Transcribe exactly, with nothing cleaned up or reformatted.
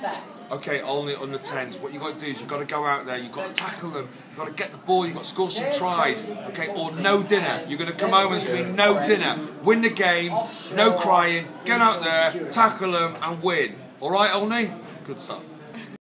Okay, only under tens. What you got to do is you got to go out there. You got to tackle them. You got to get the ball. You got to score some tries. Okay, or no dinner. You're going to come home and it's going to be no dinner. Win the game. No crying. Get out there, tackle them, and win. All right, Olney? Good stuff.